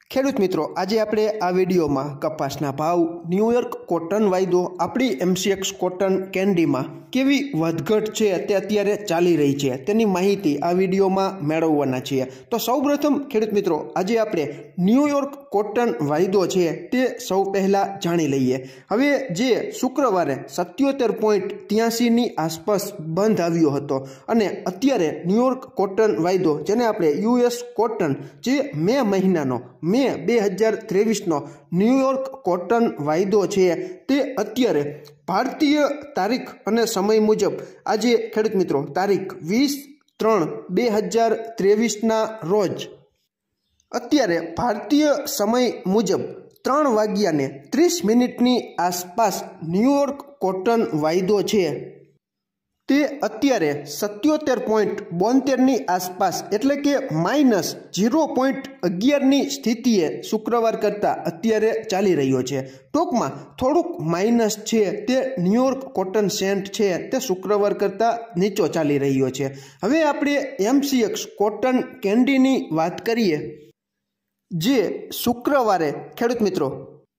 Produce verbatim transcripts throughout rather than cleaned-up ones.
ખેડૂત મિત્રો, આજે આપણે આ વિડીયોમાં કપાસના ભાવ, ન્યૂયોર્ક કોટન વાયદો, આપણી એમસીએક્સ કોટન કેન્ડીમાં કેવી વધઘટ છે તે અત્યારે ચાલી રહી છે તેની માહિતી આ વિડીયોમાં મેળવવાના છીએ। તો સૌપ્રથમ ખેડૂત મિત્રો, આજે આપણે ન્યૂયોર્ક કોટન વાયદો છે તે સૌ પહેલાં જાણી લઈએ। હવે જે શુક્રવારે સત્યોતેર પોઈન્ટ ત્યાસીની આસપાસ બંધ આવ્યો હતો અને અત્યારે ન્યૂયોર્ક કોટન વાયદો, જેને આપણે યુએસ કોટન, જે મે મહિનાનો મે બે હજાર ત્રેવીસનો ન્યૂયોર્ક કોટન વાયદો છે તે અત્યારે ભારતીય તારીખ અને સમય મુજબ આજે ખેડૂત મિત્રો તારીખ વીસ ત્રણ બે હજાર ત્રેવીસના રોજ અત્યારે ભારતીય સમય મુજબ ત્રણ વાગ્યાને ત્રીસ મિનિટની આસપાસ ન્યૂયોર્ક કોટન વાયદો છે તે અત્યારે સત્યોતેર પોઈન્ટ બોતેરની આસપાસ, એટલે કે માઇનસ ઝીરો પોઈન્ટ અગિયારની સ્થિતિએ શુક્રવાર કરતાં અત્યારે ચાલી રહ્યો છે। ટૂંકમાં થોડુંક માઇનસ છે તે ન્યૂયોર્ક કોટન સેન્ટ છે તે શુક્રવાર કરતાં નીચો ચાલી રહ્યો છે। હવે આપણે એમસીએક્સ કોટન કેન્ડીની વાત કરીએ, જે શુક્રવારે ખેડૂત મિત્રો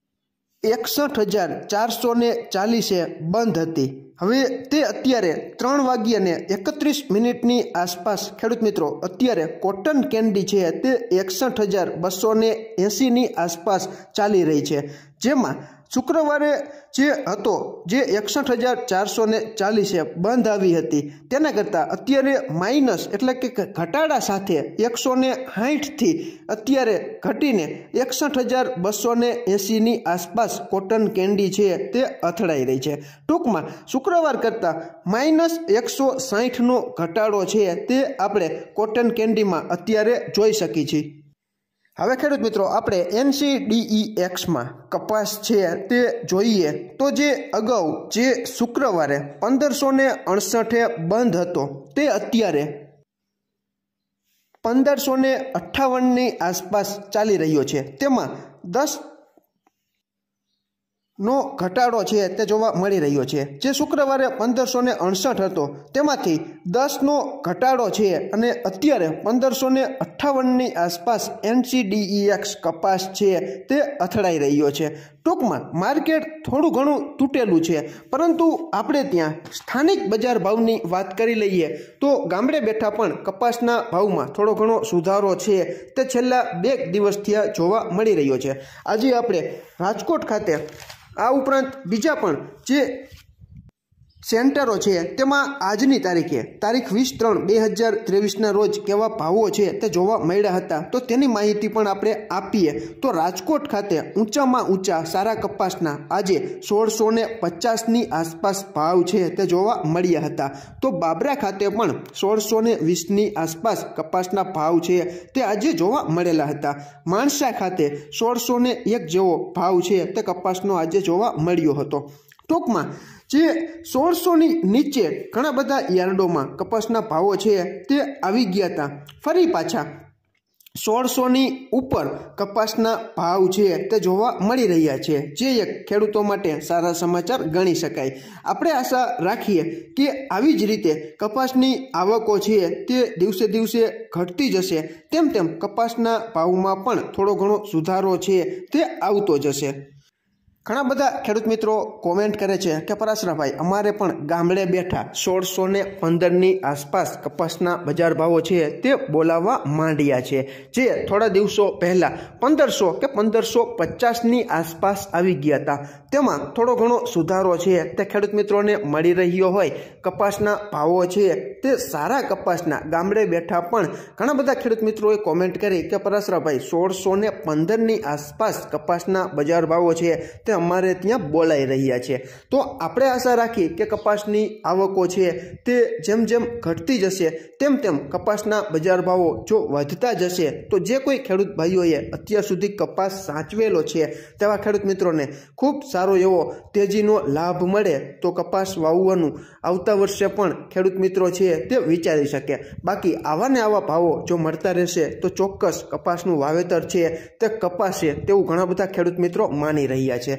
એકસઠ હજાર ચારસો ને ચાલીસે બંધ હતી। હવે તે અત્યારે ત્રણ વાગ્યાને એકત્રીસ મિનિટની આસપાસ ખેડૂત મિત્રો અત્યારે કોટન કેન્ડી છે તે એકસઠ હજાર બસો ને એંસીની આસપાસ ચાલી રહી છે, જેમાં શુક્રવારે જે હતો જે એકસઠ હજાર ચારસો ને ચાલીસે બંધ આવી હતી તેના કરતાં અત્યારે માઇનસ, એટલે કે ઘટાડા સાથે એકસો ને સાઠથી અત્યારે ઘટીને એકસઠ હજાર બસો ને એંસીની આસપાસ કોટન કેન્ડી છે તે અથડાઈ રહી છે। ટૂંકમાં શુક્રવાર કરતાં માઇનસ એકસો સાઠનો ઘટાડો છે તે આપણે કોટન કેન્ડીમાં અત્યારે જોઈ શકીએ છીએ। હવે ખેડૂત મિત્રો, આપણે એનસીડીઈએક્સમાં કપાસ છે તે જોઈએ તો જે અગાઉ જે શુક્રવારે પંદરસો ને અડસઠે બંધ હતો તે અત્યારે પંદરસો ને અઠ્ઠાવનની આસપાસ ચાલી રહ્યો છે। તેમાં દસ નો ઘટાડો છે તે જોવા મળી રહ્યો છે। જે શુક્રવારે પંદરસો ને અડસઠ હતો તેમાંથી દસનો ઘટાડો છે અને અત્યારે પંદરસો ને અઠ્ઠાવનની આસપાસ એનસીડીઈએક્સ કપાસ છે તે અથડાઈ રહ્યો છે। ટૂંકમાં માર્કેટ થોડું ઘણું તૂટેલું છે, પરંતુ આપણે ત્યાં સ્થાનિક બજાર ભાવની વાત કરી લઈએ તો ગામડે બેઠા પણ કપાસના ભાવમાં થોડો ઘણો સુધારો છે તે છેલ્લા બે દિવસથી જોવા મળી રહ્યો છે। આજે આપણે રાજકોટ ખાતે આ ઉપરાંત બીજા પણ જે સેન્ટરો છે તેમાં આજની તારીખે તારીખ વીસ ત્રણ બે હજાર ત્રેવીસના રોજ કેવા ભાવો છે તે જોવા મળ્યા હતા, તો તેની માહિતી પણ આપણે આપીએ તો રાજકોટ ખાતે ઊંચામાં ઊંચા સારા કપાસના આજે સોળસો ને પચાસની આસપાસ ભાવ છે તે જોવા મળ્યા હતા। તો બાબરા ખાતે પણ સોળસો ને વીસની આસપાસ કપાસના ભાવ છે તે આજે જોવા મળેલા હતા। માણસા ખાતે સોળસો ને એક જેવો ભાવ છે તે કપાસનો આજે જોવા મળ્યો હતો। ટૂંકમાં જે સોળસોની નીચે ઘણા બધા યાર્ડોમાં કપાસના ભાવો છે તે આવી ગયા હતા, ફરી પાછા સોળસોની ઉપર કપાસના ભાવ છે તે જોવા મળી રહ્યા છે, જે એક ખેડૂતો માટે સારા સમાચાર ગણી શકાય। આપણે આશા રાખીએ કે આવી જ રીતે કપાસની આવકો છે તે દિવસે દિવસે ઘટતી જશે, તેમ તેમ કપાસના ભાવમાં પણ થોડો ઘણો સુધારો છે તે આવતો જશે। ઘણા બધા ખેડૂત મિત્રો કોમેન્ટ કરે છે કે પરાશરાભાઈ, અમારે પણ ગામડે બેઠા સોળસો ને પંદરની આસપાસ કપાસના બજાર ભાવો છે તે બોલાવવા માંડ્યા છે, જે થોડા દિવસો પહેલાં પંદરસો કે પંદરસો પચાસની આસપાસ આવી ગયા હતા। તેમાં થોડો ઘણો સુધારો છે તે ખેડૂત મિત્રોને મળી રહ્યો હોય। કપાસના ભાવો છે તે સારા કપાસના ગામડે બેઠા પણ ઘણા બધા ખેડૂત મિત્રોએ કોમેન્ટ કરી કે પરાશરાભાઈ, સોળસો ને પંદરની આસપાસ કપાસના બજાર ભાવો છે તે અમારે ત્યાં બોલાઈ રહ્યા છે। તો આપણે આશા રાખી કે કપાસની આવકો છે તે જેમ જેમ ઘટતી જશે તેમ તેમ કપાસના બજાર ભાવો જો વધતા જશે તો જે કોઈ ખેડૂત ભાઈઓએ અત્યાર સુધી કપાસ સાચવેલો છે તેવા ખેડૂત મિત્રોને ખૂબ સારો એવો તેજીનો લાભ મળે તો કપાસ વાવવાનું આવતા વર્ષે પણ ખેડૂત મિત્રો છે તે વિચારી શકે। બાકી આવા ને આવા ભાવો જો મળતા રહેશે તો ચોક્કસ કપાસનું વાવેતર છે તે કપાશે તેવું ઘણા બધા ખેડૂત મિત્રો માની રહ્યા છે।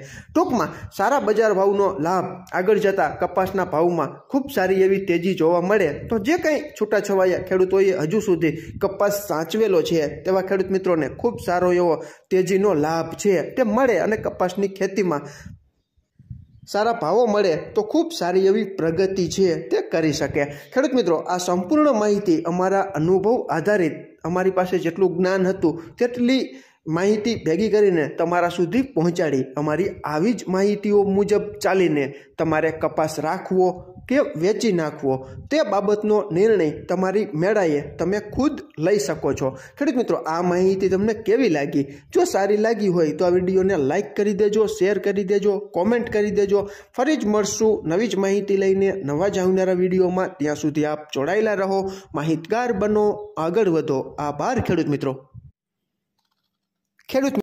ટૂંકમાં સારા બજાર ભાવનો લાભ આગળ જતાં કપાસના ભાવમાં ખૂબ સારી એવી તેજી જોવા મળે તો જે કંઈ છૂટાછવાયા ખેડૂતોએ હજુ સુધી કપાસ સાચવેલો છે તેવા ખેડૂત મિત્રોને ખૂબ સારો એવો તેજીનો લાભ છે તે મળે અને કપાસની ખેતીમાં સારા ભાવો મળે તો ખૂબ સારી એવી પ્રગતિ છે તે કરી શકે। ખેડૂત મિત્રો, આ સંપૂર્ણ માહિતી અમારા અનુભવ આધારિત અમારી પાસે જેટલું જ્ઞાન હતું તેટલી માહિતી ભેગી કરીને તમારા સુધી પહોંચાડી। અમારી આવી જ માહિતીઓ મુજબ ચાલીને તમારે કપાસ રાખવો કે વેચી નાખવો તે બાબતનો નિર્ણય તમારી મેળાએ તમે ખુદ લઈ શકો છો। ખેડૂત મિત્રો, આ માહિતી તમને કેવી લાગી? જો સારી લાગી હોય તો આ વિડીયોને લાઇક કરી દેજો, શેર કરી દેજો, કોમેન્ટ કરી દેજો। ફરી જ મળશું નવી જ માહિતી લઈને નવા જ આવનારા વિડીયોમાં। ત્યાં સુધી આપ જોડાયેલા રહો, માહિતગાર બનો, આગળ વધો। આભાર ખેડૂત મિત્રો। ખેડૂત